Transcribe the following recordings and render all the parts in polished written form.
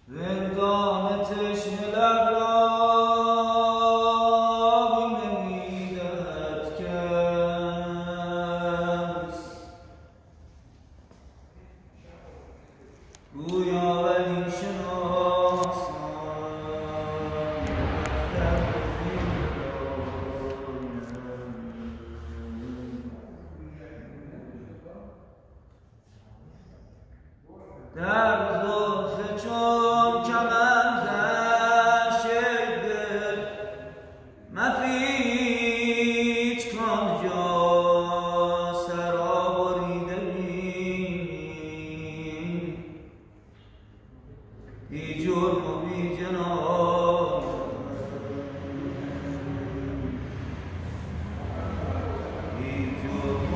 زندان تشنه لب را نمی‌دهد کس، گویا ولی شناسان در زلف چون کمندش دل مپیچ کآنجا سرا بریده بینی، بی جرم و بی جنایت، بی جرم و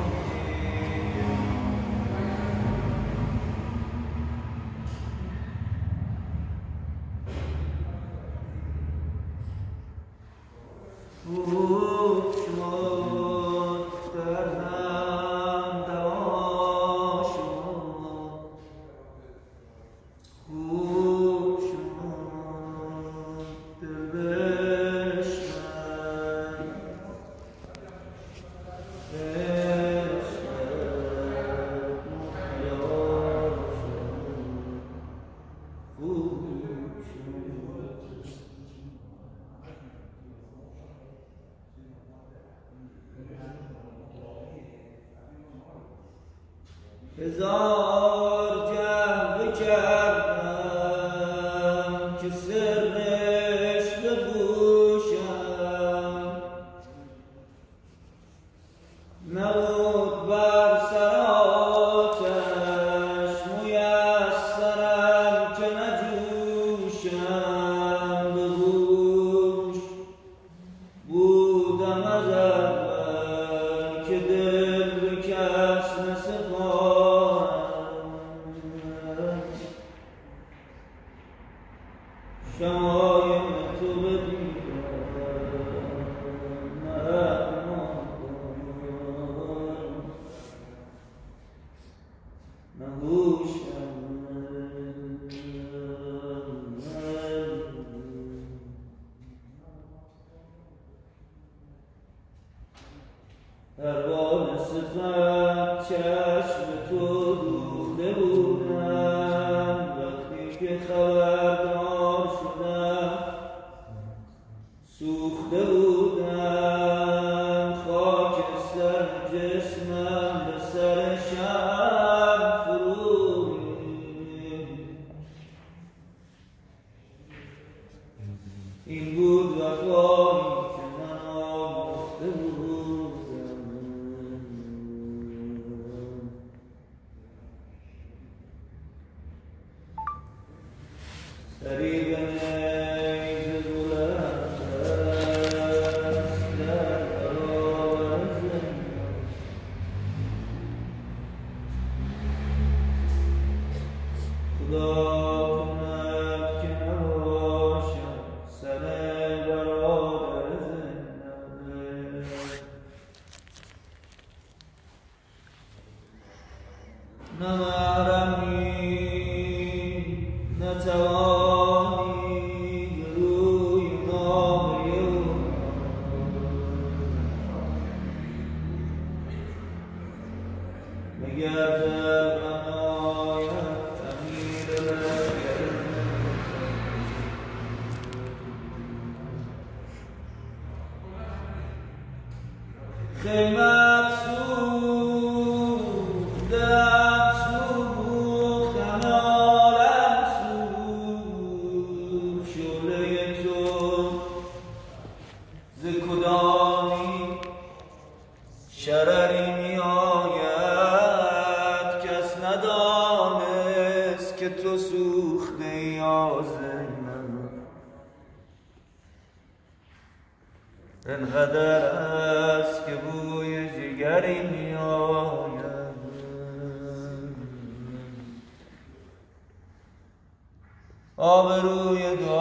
خوب شد در هم دوا شد، خوب شد دل بشکن، مهیا شد، خوب هزار جلوه کردم که سرش بپوشم، نبود بر سر آتش میسرم که نجوشم، به هوش بودم از اول که دل به کس نسپارم، شمایم تو بدیدم نهوشم، در بال صفت چشم تو دوخته بودم، وقتی که خبردار شدم سوخته بودم، خاکستر جسمم به سر شب فرو ریخت. این بود وفایی که من آموخته بودم، سری به نیز بلند است در برابر زندان، خدا کند که نباشم سر برادر زندان، نه محرمی نتوانی روی نامه او مگر در بنایت امیر لشکر، خیمت سوختم سوختم عالم سوخت، شعله تو ز کدامین شرری می آید، کس ندانست که تو سوخته ای آذینم، انقدر است که بوی جگری می آید، آبروی دو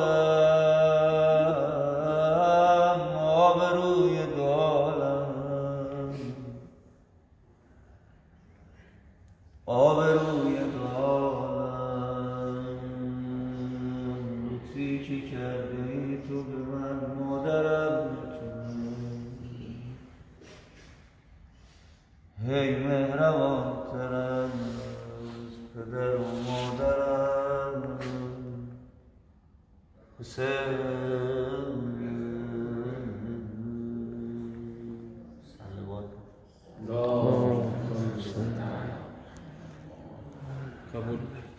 عالم، آبروی دو عالم، آبروی دو عالم. هی مهربان تر از پدر و مادرم حسین صلوات قبول